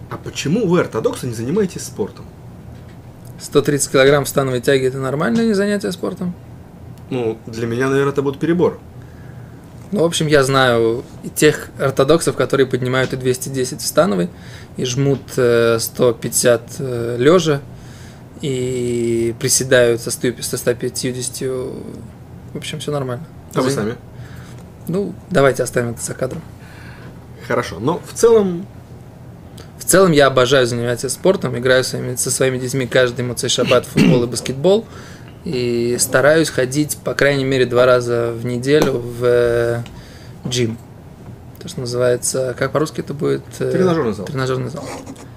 А почему вы, ортодоксы, не занимаетесь спортом? 130 килограмм в становой тяге – это нормальное занятие спортом? Ну, для меня, наверное, это будет перебор. Ну, в общем, я знаю тех ортодоксов, которые поднимают и 210 в становой, и жмут 150 лежа, и приседают со 150. В общем, все нормально. А вы сами? Ну, давайте оставим это за кадром. Хорошо, но в целом... В целом я обожаю заниматься спортом, играю со своими детьми каждый моцей шаббат в футбол и баскетбол, и стараюсь ходить, по крайней мере, 2 раза в неделю в джим. То, что называется, как по-русски это будет? Тренажерный зал. Тренажерный зал.